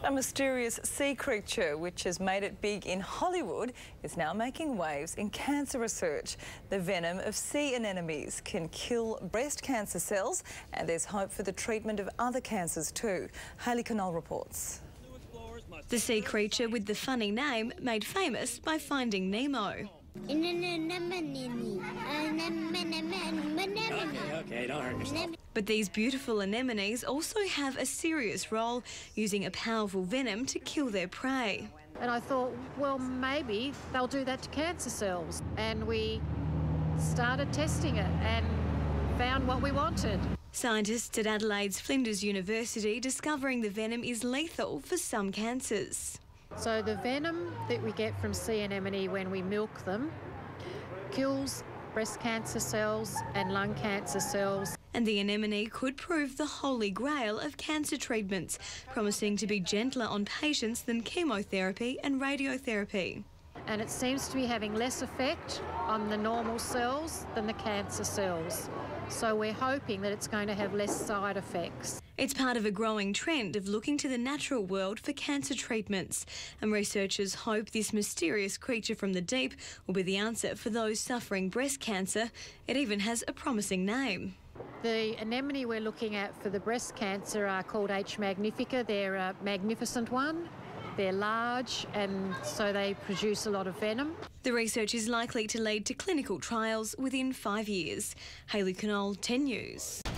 A mysterious sea creature which has made it big in Hollywood is now making waves in cancer research. The venom of sea anemones can kill breast cancer cells, and there's hope for the treatment of other cancers too. Hayley Connell reports. The sea creature with the funny name made famous by Finding Nemo. Okay, don't hurt yourself. But these beautiful anemones also have a serious role, using a powerful venom to kill their prey. And I thought, well, maybe they'll do that to cancer cells. And we started testing it and found what we wanted. Scientists at Adelaide's Flinders University discovering the venom is lethal for some cancers. So the venom that we get from sea anemone when we milk them kills breast cancer cells and lung cancer cells. And the anemone could prove the holy grail of cancer treatments, promising to be gentler on patients than chemotherapy and radiotherapy. And it seems to be having less effect on the normal cells than the cancer cells. So we're hoping that it's going to have less side effects. It's part of a growing trend of looking to the natural world for cancer treatments, and researchers hope this mysterious creature from the deep will be the answer for those suffering breast cancer. It even has a promising name. The anemone we're looking at for the breast cancer are called H. magnifica. They're a magnificent one. They're large, and so they produce a lot of venom. The research is likely to lead to clinical trials within 5 years. Hayley Connell, 10 News.